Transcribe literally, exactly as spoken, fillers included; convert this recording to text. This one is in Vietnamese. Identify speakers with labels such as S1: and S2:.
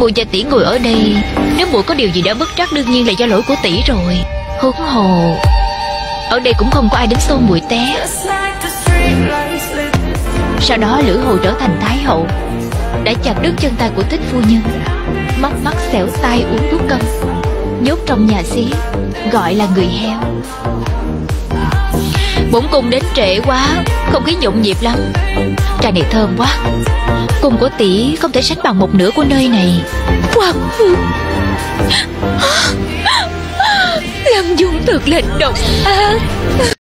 S1: Muội và tỷ ngồi ở đây, nếu muội có điều gì đã bất trắc đương nhiên là do lỗi của tỷ rồi. Huống hồ ở đây cũng không có ai đến xô muội té. Sau đó Lữ Hồ trở thành Thái Hậu, đã chặt đứt chân tay của Thích phu nhân, móc mắt xẻo tay uống thuốc câm, nhốt trong nhà xí, gọi là người heo. Bổn cung đến trễ quá, không khí nhộn nhịp lắm. Trà này thơm quá. Cung của tỷ không thể sánh bằng một nửa của nơi này. Hoàng Phương, Lâm Dung thật là độc ác.